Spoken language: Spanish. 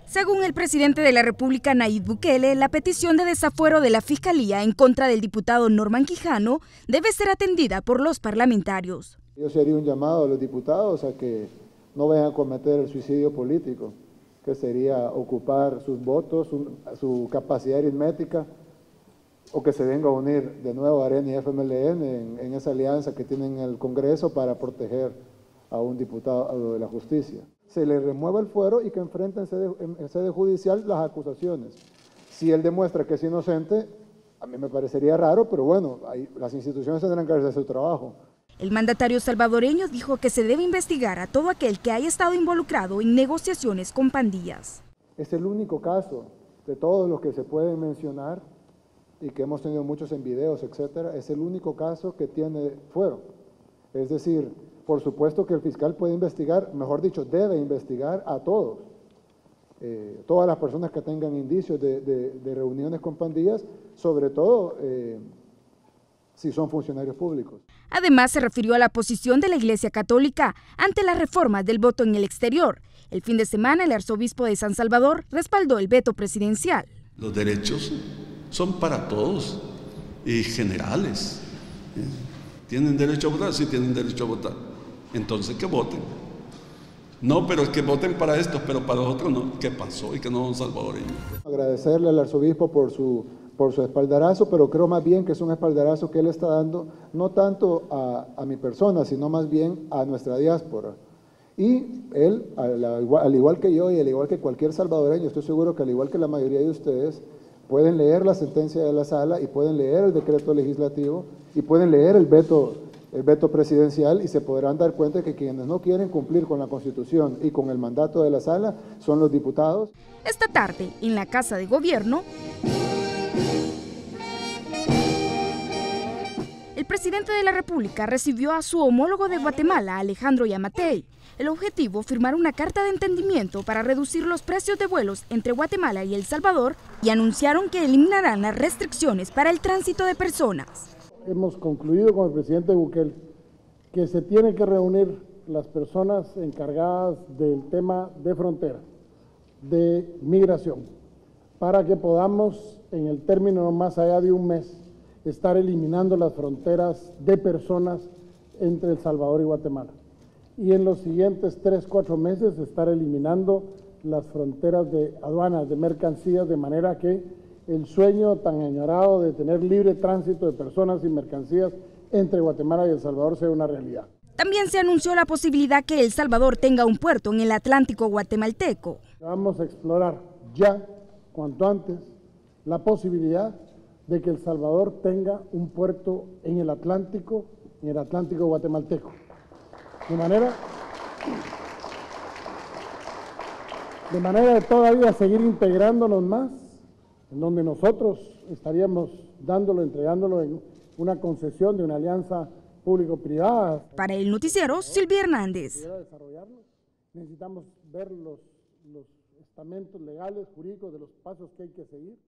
Según el presidente de la República, Nayib Bukele, la petición de desafuero de la Fiscalía en contra del diputado Norman Quijano debe ser atendida por los parlamentarios. Yo sería un llamado a los diputados a que no vayan a cometer el suicidio político, que sería ocupar sus votos, su capacidad aritmética, o que se venga a unir de nuevo a ARENA y FMLN en esa alianza que tienen en el Congreso para proteger a un diputado de la justicia. Se le remueva el fuero y que enfrente en sede judicial las acusaciones. Si él demuestra que es inocente, a mí me parecería raro, pero bueno, las instituciones tendrán que hacer su trabajo. El mandatario salvadoreño dijo que se debe investigar a todo aquel que haya estado involucrado en negociaciones con pandillas. Es el único caso de todos los que se pueden mencionar y que hemos tenido muchos en videos, etcétera, es el único caso que tiene fuero. Es decir, por supuesto que el fiscal puede investigar, mejor dicho, debe investigar a todos. Todas las personas que tengan indicios de reuniones con pandillas, sobre todo si son funcionarios públicos. Además, se refirió a la posición de la Iglesia Católica ante las reformas del voto en el exterior. El fin de semana, el arzobispo de San Salvador respaldó el veto presidencial. Los derechos son para todos y generales. ¿Tienen derecho a votar? Sí, tienen derecho a votar. Entonces, que voten. No, pero es que voten para estos, pero para los otros no. ¿Qué pasó? Y que no son salvadoreños. Agradecerle al arzobispo por su espaldarazo, pero creo más bien que es un espaldarazo que él está dando no tanto a mi persona, sino más bien a nuestra diáspora. Y él, al igual que yo y al igual que cualquier salvadoreño, estoy seguro que al igual que la mayoría de ustedes, pueden leer la sentencia de la sala y pueden leer el decreto legislativo y pueden leer el veto presidencial y se podrán dar cuenta que quienes no quieren cumplir con la Constitución y con el mandato de la sala son los diputados. Esta tarde, en la Casa de Gobierno, el presidente de la República recibió a su homólogo de Guatemala, Alejandro Yamatei. El objetivo, firmar una carta de entendimiento para reducir los precios de vuelos entre Guatemala y El Salvador, y anunciaron que eliminarán las restricciones para el tránsito de personas. Hemos concluido con el presidente Bukele que se tienen que reunir las personas encargadas del tema de frontera, de migración, para que podamos, en el término no más allá de un mes, estar eliminando las fronteras de personas entre El Salvador y Guatemala. Y en los siguientes 3-4 meses estar eliminando las fronteras de aduanas, de mercancías, de manera que el sueño tan añorado de tener libre tránsito de personas y mercancías entre Guatemala y El Salvador sea una realidad. También se anunció la posibilidad que El Salvador tenga un puerto en el Atlántico guatemalteco. Vamos a explorar ya, cuanto antes, la posibilidad de que El Salvador tenga un puerto en el Atlántico guatemalteco. De manera de todavía seguir integrándonos más, en donde nosotros estaríamos entregándolo en una concesión de una alianza público-privada. Para el noticiero, Silvia Hernández. Necesitamos ver los estamentos legales, jurídicos de los pasos que hay que seguir.